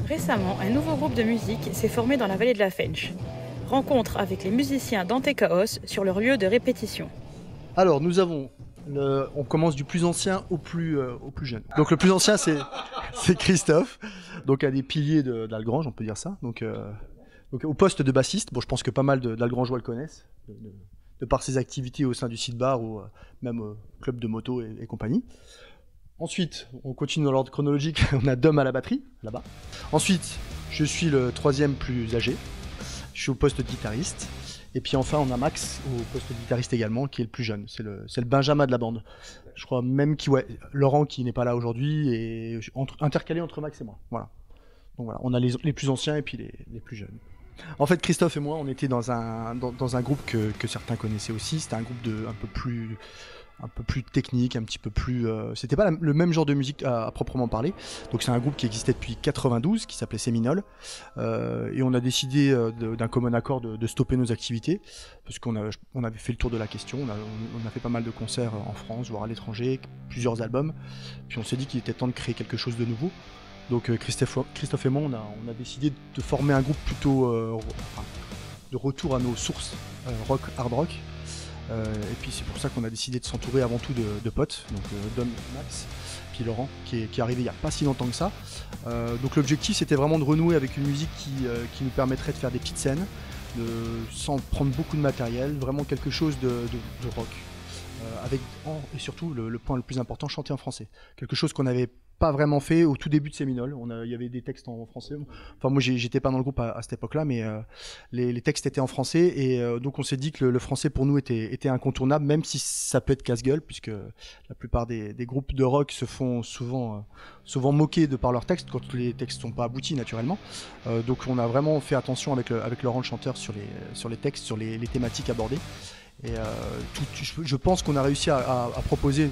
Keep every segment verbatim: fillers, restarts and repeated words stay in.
Récemment, un nouveau groupe de musique s'est formé dans la vallée de la Fensch. Rencontre avec les musiciens d'Antéchaos sur leur lieu de répétition. Alors, nous avons, le, on commence du plus ancien au plus, euh, au plus jeune. Donc le plus ancien, c'est, c'est Christophe, donc un des piliers de, d'Algrange, on peut dire ça. Donc, euh, donc au poste de bassiste, bon, je pense que pas mal de, d'Algrangeois le connaissent, de, de, de par ses activités au sein du site bar ou euh, même au club de moto et, et compagnie. Ensuite, on continue dans l'ordre chronologique, on a Dom à la batterie, là-bas. Ensuite, je suis le troisième plus âgé, je suis au poste de guitariste. Et puis enfin, on a Max au poste de guitariste également, qui est le plus jeune, c'est le, c'est le Benjamin de la bande. Je crois même qu'il, ouais, Laurent qui n'est pas là aujourd'hui, et entre, intercalé entre Max et moi, voilà. Donc voilà, on a les, les plus anciens et puis les, les plus jeunes. En fait, Christophe et moi, on était dans un, dans, dans un groupe que, que certains connaissaient aussi, c'était un groupe de, un peu plus... un peu plus technique, un petit peu plus... Euh, c'était pas la, le même genre de musique à, à proprement parler. Donc c'est un groupe qui existait depuis quatre-vingt-douze, qui s'appelait Séminole. Euh, et on a décidé euh, de, d'un commun accord de, de stopper nos activités, parce qu'on a, on avait fait le tour de la question. On a, on a fait pas mal de concerts en France, voire à l'étranger, plusieurs albums. Puis on s'est dit qu'il était temps de créer quelque chose de nouveau. Donc euh, Christophe, Christophe et moi, on a, on a décidé de former un groupe plutôt euh, enfin, de retour à nos sources euh, rock, hard rock. Euh, et puis c'est pour ça qu'on a décidé de s'entourer avant tout de, de potes, donc euh, Dom, Max, puis Laurent qui est, qui est arrivé il n'y a pas si longtemps que ça. Euh, donc l'objectif c'était vraiment de renouer avec une musique qui, euh, qui nous permettrait de faire des petites scènes, de, sans prendre beaucoup de matériel, vraiment quelque chose de, de, de rock. Euh, avec, en, et surtout le, le point le plus important, chanter en français. Quelque chose qu'on n'avait pas vraiment fait au tout début de Séminole. On a, il y avait des textes en français. Enfin moi j'ai, j'étais pas dans le groupe à, à cette époque-là, mais euh, les, les textes étaient en français et euh, donc on s'est dit que le, le français pour nous était, était incontournable, même si ça peut être casse-gueule, puisque la plupart des, des groupes de rock se font souvent, euh, souvent moquer de par leurs textes quand les textes sont pas aboutis naturellement. Euh, donc on a vraiment fait attention avec, le, avec Laurent le chanteur sur les, sur les textes, sur les, les thématiques abordées. Et euh, tout, je, je pense qu'on a réussi à, à, à proposer,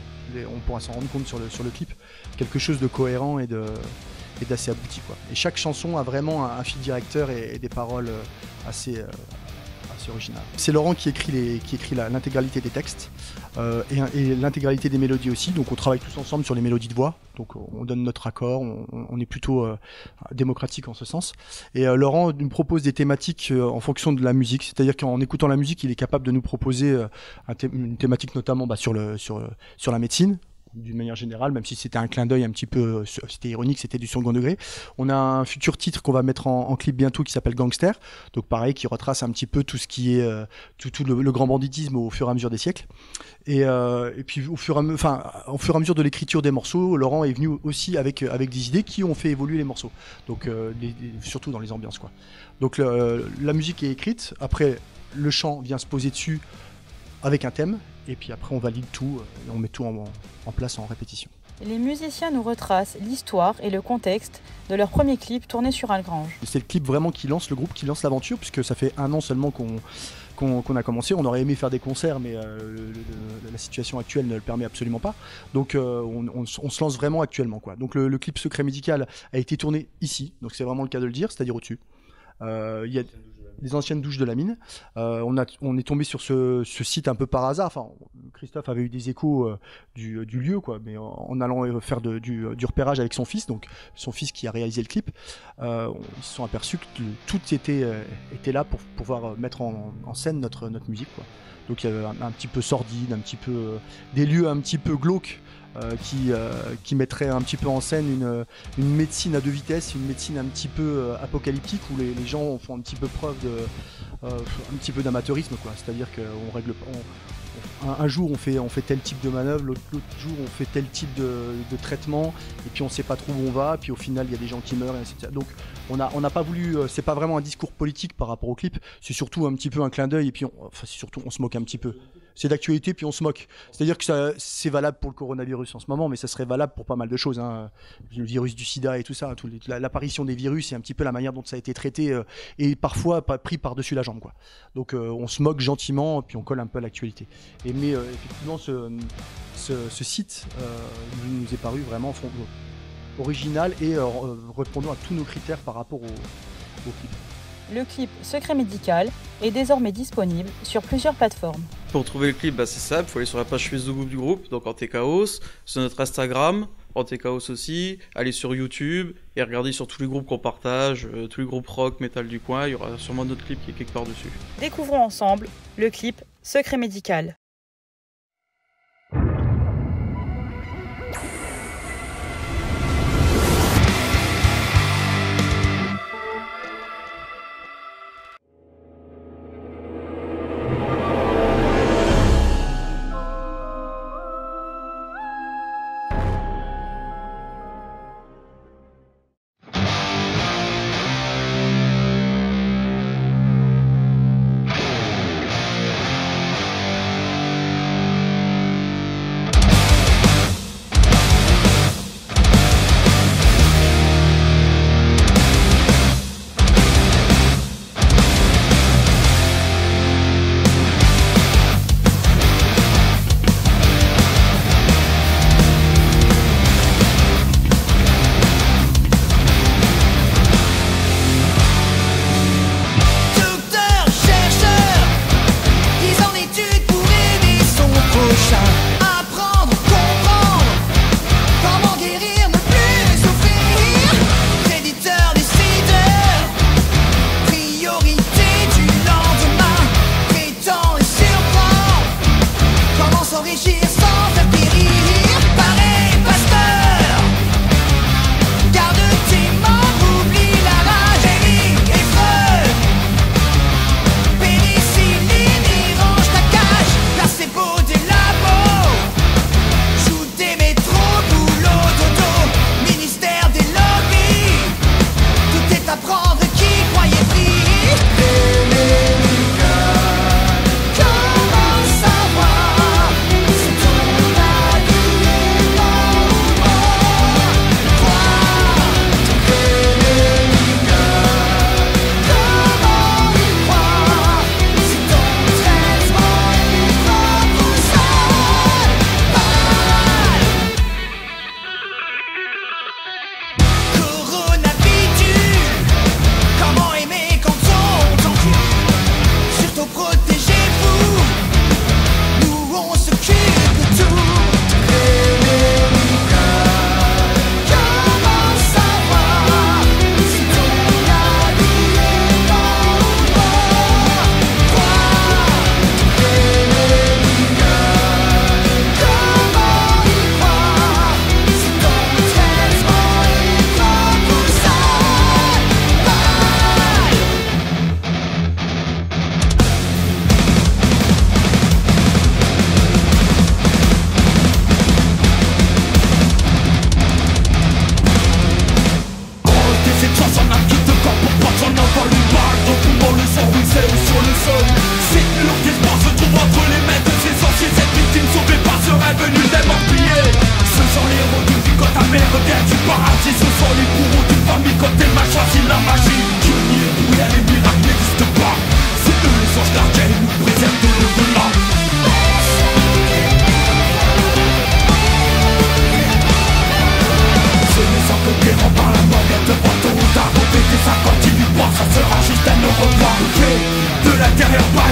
on pourra s'en rendre compte sur le, sur le clip, quelque chose de cohérent et, de, et d'assez abouti, quoi. Et chaque chanson a vraiment un, un fil directeur et, et des paroles assez, euh, assez originales. C'est Laurent qui écrit, les, qui écrit la, l'intégralité des textes euh, et, et l'intégralité des mélodies aussi. Donc on travaille tous ensemble sur les mélodies de voix. Donc on donne notre accord, on, on est plutôt euh, démocratique en ce sens. Et euh, Laurent nous propose des thématiques euh, en fonction de la musique, c'est-à-dire qu'en écoutant la musique, il est capable de nous proposer euh, un thé- une thématique notamment bah, sur, le, sur, sur la médecine, d'une manière générale, même si c'était un clin d'œil un petit peu, c'était ironique, c'était du second degré. On a un futur titre qu'on va mettre en, en clip bientôt qui s'appelle Gangster, donc pareil, qui retrace un petit peu tout ce qui est, euh, tout, tout le, le grand banditisme au fur et à mesure des siècles. Et, euh, et puis au fur, et à, enfin, au fur et à mesure de l'écriture des morceaux, Laurent est venu aussi avec, avec des idées qui ont fait évoluer les morceaux, donc euh, les, les, surtout dans les ambiances, quoi. Donc le, la musique est écrite, après le chant vient se poser dessus avec un thème, et puis après on valide tout, et on met tout en, en place en répétition. Les musiciens nous retracent l'histoire et le contexte de leur premier clip tourné sur Algrange. C'est le clip vraiment qui lance le groupe, qui lance l'aventure, puisque ça fait un an seulement qu'on, qu'on, qu'on a commencé. On aurait aimé faire des concerts, mais euh, le, le, la situation actuelle ne le permet absolument pas. Donc euh, on, on, on se lance vraiment actuellement, quoi. Donc le, le clip Secret Médical a été tourné ici, donc c'est vraiment le cas de le dire, c'est-à-dire au-dessus. Euh, il y a les anciennes douches de la mine. Euh, on, a, on est tombé sur ce, ce site un peu par hasard. Enfin, Christophe avait eu des échos euh, du, du lieu, quoi, mais en, en allant faire de, du, du repérage avec son fils, donc son fils qui a réalisé le clip, euh, on, ils se sont aperçus que tout était, euh, était là pour pouvoir mettre en, en scène notre, notre musique, quoi. Donc il y avait un, un petit peu sordide, un petit peu euh, des lieux un petit peu glauques. Euh, qui, euh, qui mettrait un petit peu en scène une, une médecine à deux vitesses, une médecine un petit peu euh, apocalyptique où les, les gens font un petit peu preuve de, euh, un petit peu d'amateurisme, quoi. C'est-à-dire qu'on règle on, on, un, un jour on fait, on fait tel type de manœuvre, l'autre, l'autre jour on fait tel type de, de traitement, et puis on sait pas trop où on va, puis au final il y a des gens qui meurent, et cetera. Donc on n'a on a pas voulu, c'est pas vraiment un discours politique par rapport au clip, c'est surtout un petit peu un clin d'œil, et puis on, enfin, c'est surtout on se moque un petit peu. C'est d'actualité, puis on se moque. C'est-à-dire que ça, c'est valable pour le coronavirus en ce moment, mais ça serait valable pour pas mal de choses, hein. Le virus du sida et tout ça, tout les, l'apparition des virus et un petit peu la manière dont ça a été traité euh, et parfois pas pris par-dessus la jambe, quoi. Donc euh, on se moque gentiment, puis on colle un peu à l'actualité. Et, mais euh, effectivement, ce, ce, ce site euh, nous est paru vraiment fond, original et euh, répondant à tous nos critères par rapport au, au clip. Le clip Secret Médical est désormais disponible sur plusieurs plateformes. Pour trouver le clip, bah c'est simple, il faut aller sur la page Facebook du groupe, donc Antéchaos, sur notre Instagram, Antechaos aussi. Allez sur YouTube et regardez sur tous les groupes qu'on partage, euh, tous les groupes rock, metal du coin. Il y aura sûrement notre clip qui est quelque part dessus. Découvrons ensemble le clip Secret médical. ça continue pas, ça sera juste un au revoir. De l'intérieur par